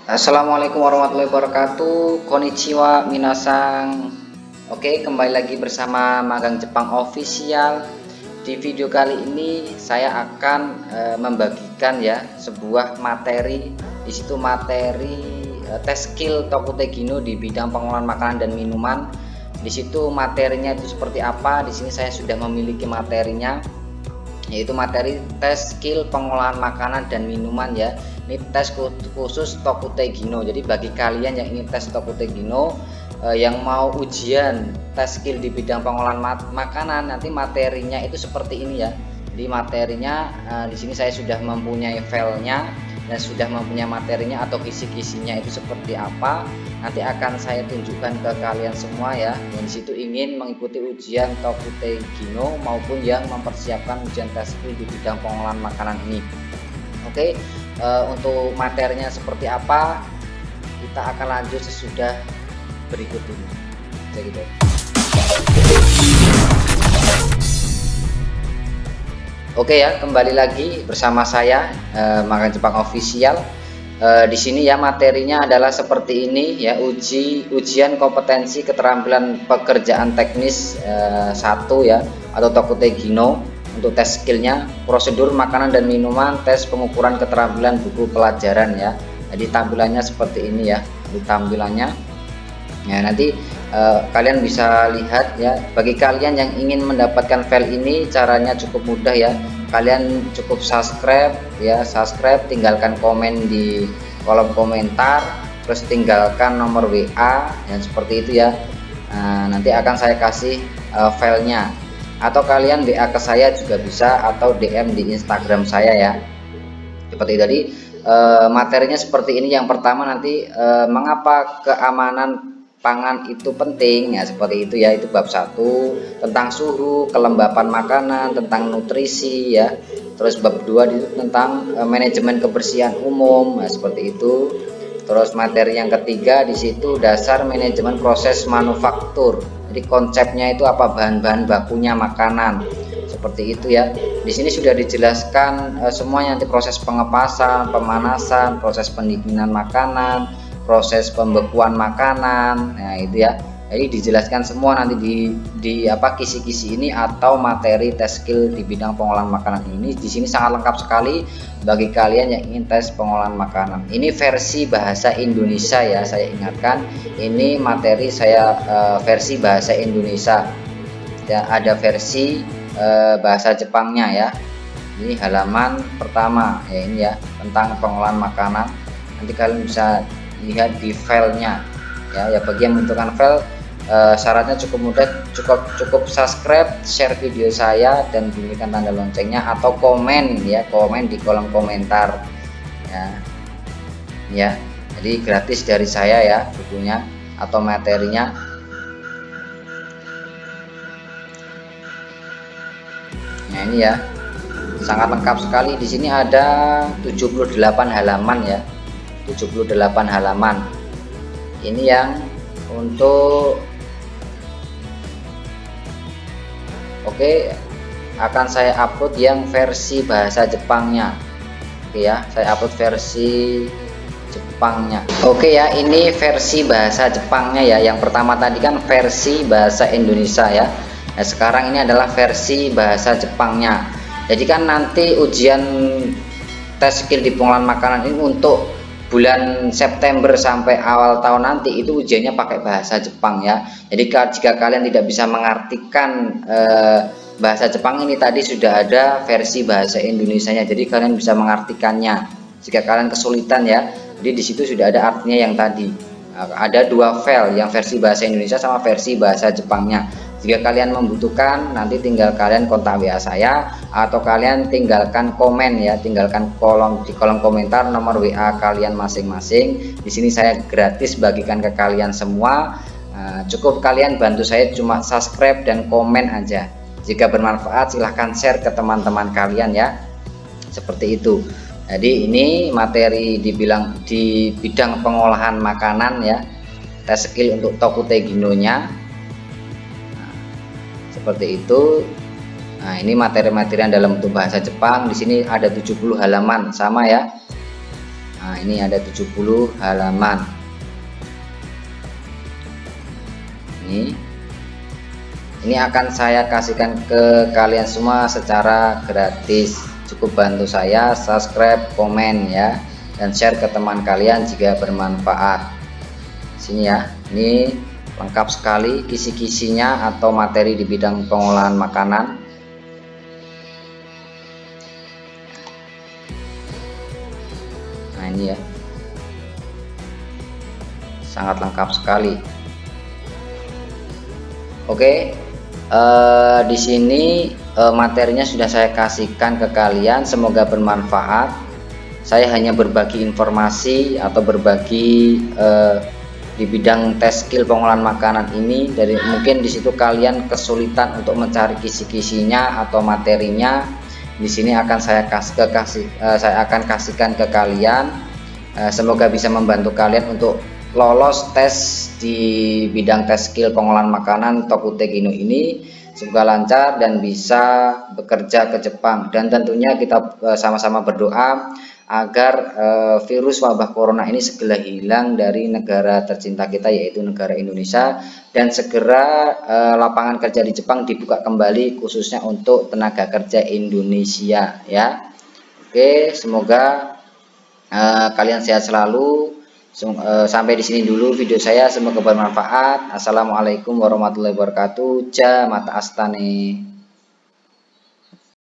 Assalamualaikum warahmatullahi wabarakatuh. Konnichiwa minasang. Oke, kembali lagi bersama Magang Jepang Official. Di video kali ini saya akan membagikan ya sebuah materi. Di situ materi tes skill Tokute Gino di bidang pengolahan makanan dan minuman. Di situ materinya itu seperti apa? Di sini saya sudah memiliki materinya, yaitu materi tes skill pengolahan makanan dan minuman ya. Ini tes khusus Tokute Gino. Jadi bagi kalian yang ingin tes Tokute Gino, yang mau ujian tes skill di bidang pengolahan makanan, nanti materinya itu seperti ini ya. Jadi materinya di sini saya sudah mempunyai filenya dan sudah mempunyai materinya atau kisi-kisinya itu seperti apa. Nanti akan saya tunjukkan ke kalian semua ya. Yang disitu ingin mengikuti ujian Tokute Gino maupun yang mempersiapkan ujian tes skill di bidang pengolahan makanan ini. Oke, untuk materinya seperti apa kita akan lanjut sesudah berikut ini. Gitu. Oke ya, kembali lagi bersama saya Magang Jepang Official. Di sini ya materinya adalah seperti ini ya, ujian kompetensi keterampilan pekerjaan teknis 1 ya, atau Tokute Gino. Untuk tes skillnya, prosedur makanan dan minuman, tes pengukuran keterampilan buku pelajaran ya. Jadi tampilannya seperti ini ya, di tampilannya ya. Nanti kalian bisa lihat ya. Bagi kalian yang ingin mendapatkan file ini, caranya cukup mudah ya. Kalian cukup subscribe ya, tinggalkan komen di kolom komentar, terus tinggalkan nomor WA yang seperti itu ya. Nanti akan saya kasih filenya, atau kalian WA ke saya juga bisa, atau DM di Instagram saya ya. Seperti tadi materinya seperti ini. Yang pertama nanti mengapa keamanan pangan itu penting ya, seperti itu ya. Itu bab 1 tentang suhu, kelembapan makanan, tentang nutrisi ya. Terus bab 2 itu tentang manajemen kebersihan umum ya, seperti itu. Terus materi yang ketiga di situ dasar manajemen proses manufaktur. Jadi konsepnya itu apa, bahan-bahan bakunya makanan, seperti itu ya. Di sini sudah dijelaskan semuanya, nanti proses pengepasan, pemanasan, proses pendinginan makanan, proses pembekuan makanan. Nah itu ya. Jadi dijelaskan semua nanti di apa, kisi-kisi ini atau materi tes skill di bidang pengolahan makanan ini. Di sini sangat lengkap sekali bagi kalian yang ingin tes pengolahan makanan. Ini versi bahasa Indonesia ya, saya ingatkan. Ini materi saya versi bahasa Indonesia. Ya, ada versi bahasa Jepangnya ya. Ini halaman pertama ya, ini ya, tentang pengolahan makanan. Nanti kalian bisa lihat di filenya ya. Ya, bagi yang membutuhkan file, syaratnya cukup mudah, cukup subscribe, share video saya, dan bunyikan tanda loncengnya, atau komen ya, komen di kolom komentar ya. Jadi gratis dari saya ya bukunya atau materinya. Nah ini ya, sangat lengkap sekali. Di sini ada 78 halaman ya, 78 halaman. Ini yang untuk oke, akan saya upload yang versi bahasa Jepangnya. Oke ya, saya upload versi Jepangnya. Oke ya, ini versi bahasa Jepangnya ya. Yang pertama tadi kan versi bahasa Indonesia ya. Nah, sekarang ini adalah versi bahasa Jepangnya. Jadi kan nanti ujian tes skill di pengolahan makanan ini untuk bulan September sampai awal tahun nanti itu ujiannya pakai bahasa Jepang ya. Jadi jika kalian tidak bisa mengartikan bahasa Jepang ini, tadi sudah ada versi bahasa Indonesianya, jadi kalian bisa mengartikannya jika kalian kesulitan ya. Jadi di situ sudah ada artinya yang tadi. Ada 2 file, yang versi bahasa Indonesia sama versi bahasa Jepangnya. Jika kalian membutuhkan, nanti tinggal kalian kontak WA saya, atau kalian tinggalkan komen ya, tinggalkan di kolom komentar nomor WA kalian masing-masing. Di sini saya gratis bagikan ke kalian semua. Cukup kalian bantu saya cuma subscribe dan komen aja. Jika bermanfaat silahkan share ke teman-teman kalian ya, seperti itu. Jadi ini materi di bidang pengolahan makanan ya, tes skill untuk Tokute Gino-nya. Seperti itu. Nah, ini materi-materi yang dalam bentuk bahasa Jepang. Di sini ada 70 halaman sama ya. Nah, ini ada 70 halaman. Ini akan saya kasihkan ke kalian semua secara gratis. Cukup bantu saya subscribe, komen ya, dan share ke teman kalian jika bermanfaat. Sini ya, ini lengkap sekali kisi-kisinya atau materi di bidang pengolahan makanan. Nah, ini ya, sangat lengkap sekali. Oke, di sini materinya sudah saya kasihkan ke kalian, semoga bermanfaat. Saya hanya berbagi informasi atau berbagi di bidang tes skill pengolahan makanan ini. Dari mungkin di situ kalian kesulitan untuk mencari kisi-kisinya atau materinya, di sini akan saya kasihkan ke kalian. Semoga bisa membantu kalian untuk lolos tes di bidang tes skill pengolahan makanan Tokute Gino ini. Semoga lancar dan bisa bekerja ke Jepang, dan tentunya kita sama-sama berdoa agar virus wabah corona ini segera hilang dari negara tercinta kita, yaitu negara Indonesia, dan segera lapangan kerja di Jepang dibuka kembali khususnya untuk tenaga kerja Indonesia ya. Oke, semoga kalian sehat selalu. Sampai di sini dulu video saya, semoga bermanfaat. Assalamualaikum warahmatullahi wabarakatuh. Ja mata astane.